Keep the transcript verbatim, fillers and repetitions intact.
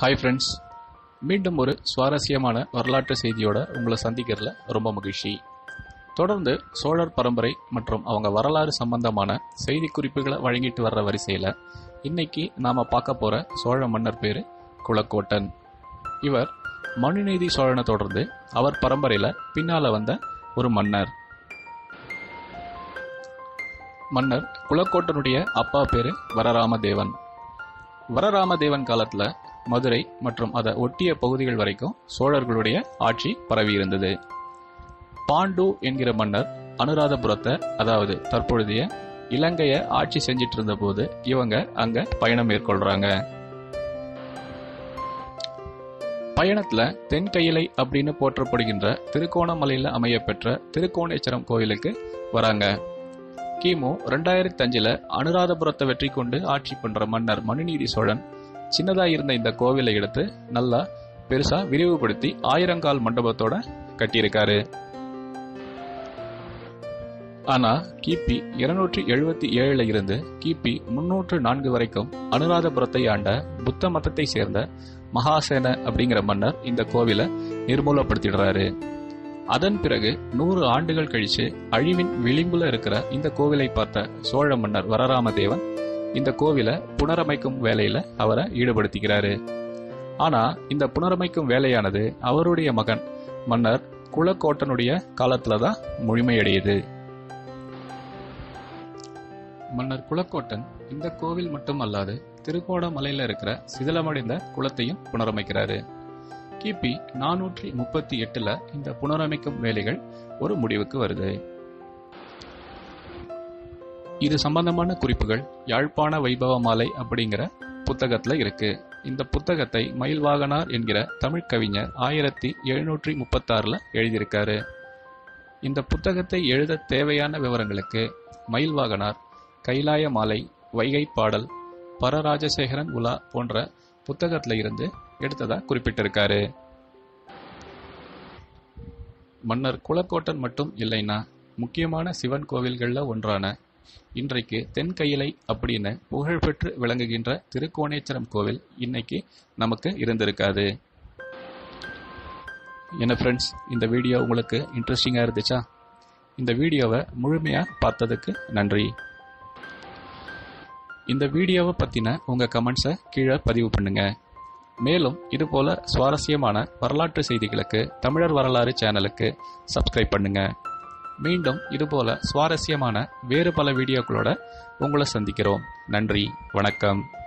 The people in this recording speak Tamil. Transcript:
ஹாய் ஃப்ரெண்ட்ஸ், மீண்டும் ஒரு சுவாரஸ்யமான வரலாற்று செய்தியோட உங்களை சந்திக்கிறதுல ரொம்ப மகிழ்ச்சி. தொடர்ந்து சோழர் பரம்பரை மற்றும் அவங்க வரலாறு சம்பந்தமான செய்தி குறிப்புகளை வழங்கிட்டு வர்ற வரிசையில் இன்னைக்கு நாம பார்க்க போற சோழ மன்னர் பேரு குலக்கோட்டன். இவர் மனுநீதி சோழனை தொடர்ந்து அவர் பரம்பரையில பின்னால வந்த ஒரு மன்னர். மன்னர் குலக்கோட்டனுடைய அப்பா பேரு வரராமதேவன். வரராமதேவன் காலத்துல மதுரை மற்றும் அதை ஒட்டிய பகுதிகள் வரைக்கும் சோழர்களுடைய ஆட்சி பரவி இருந்தது. பாண்டு என்கிற மன்னர் அனுராதபுரத்தை, அதாவது தற்பொழுதைய இலங்கைய ஆட்சி செஞ்சிட்டு இருந்த போது இவங்க அங்க பயணம் மேற்கொள்றாங்க. பயணத்துல தென்கையிலை அப்படின்னு போற்றப்படுகின்ற திருக்கோணமலையில அமைய பெற்ற திருக்கோணேச்சரம் கோயிலுக்கு வராங்க. கிமு ரெண்டாயிரத்தி அஞ்சுல அனுராதபுரத்தை வெற்றி கொண்டு ஆட்சி பண்ற மன்னர் மனுநீதி சோழன் சின்னதா இருந்த இந்த கோவிலை எடுத்து நல்லா பெருசா விரிவுபடுத்தி ஆயிரங்கால் மண்டபத்தோட கட்டியிருக்காரு. ஆனா கிபி இருநூற்றி எழுபத்தி ஏழுல இருந்து கிபி முன்னூற்று நான்கு வரைக்கும் அனுராதபுரத்தை ஆண்ட புத்த மதத்தை சேர்ந்த மகாசேன அப்படிங்கிற மன்னர் இந்த கோவிலை நிர்மூலப்படுத்திடுறாரு. அதன் பிறகு நூறு ஆண்டுகள் கழிச்சு அழிவின் விளிம்புல இருக்கிற இந்த கோவிலை பார்த்த சோழ மன்னர் வரராமதேவன் இந்த கோவிலை புனரமைக்கும் வேலையில அவரை ஈடுபடுத்திக்கிறாரு. ஆனா இந்த புனரமைக்கும் வேலையானது அவருடைய மகன் மன்னர் குலக்கோட்டனுடைய காலத்துலதான் முழுமையடையுது. மன்னர் குலக்கோட்டன் இந்த கோவில் மட்டும் அல்லாது திருக்கோணமலையில இருக்கிற சிதிலமடைந்த குளத்தையும் புனரமைக்கிறாரு. கிபி நானூற்றி முப்பத்தி எட்டுல இந்த புனரமைக்கும் வேலைகள் ஒரு முடிவுக்கு வருது. இது சம்பந்தமான குறிப்புகள் யாழ்ப்பாண வைபவ மாலை அப்படிங்கிற புத்தகத்துல இருக்கு. இந்த புத்தகத்தை மயில்வாகனார் என்கிற தமிழ் கவிஞர் ஆயிரத்தி எழுநூற்றி முப்பத்தி ஆறுல எழுதியிருக்காரு. இந்த புத்தகத்தை எழுத தேவையான விவரங்களுக்கு மயில்வாகனார் கைலாய மாலை, வைகை பாடல், பரராஜசேகரன் உலா போன்ற புத்தகத்துல இருந்து எடுத்ததா குறிப்பிட்டிருக்காரு. மன்னர் குலக்கோட்டன் மட்டும் இல்லைன்னா முக்கியமான சிவன் கோவில்கள்ல ஒன்றான இன்றைக்கு தென்கையிலை அப்படின்னு புகழ்பெற்று விளங்குகின்ற திருக்கோணேச்சரம் கோவில் இன்னைக்கு நமக்கு இருந்திருக்காது. என்ன ஃப்ரெண்ட்ஸ், இந்த வீடியோ உங்களுக்கு இன்ட்ரெஸ்டிங்கா இருந்துச்சா? இந்த வீடியோவை முழுமையா பார்த்ததுக்கு நன்றி. இந்த வீடியோவை பத்தின உங்க கமெண்ட்ஸை கீழே பதிவு பண்ணுங்க. மேலும் இது போல சுவாரஸ்யமான வரலாற்று செய்திகளுக்கு தமிழர் வரலாறு சேனலுக்கு சப்ஸ்கிரைப் பண்ணுங்க. மீண்டும் இதுபோல சுவாரஸ்யமான வேறு பல வீடியோக்களோட உங்களை சந்திக்கிறோம். நன்றி, வணக்கம்.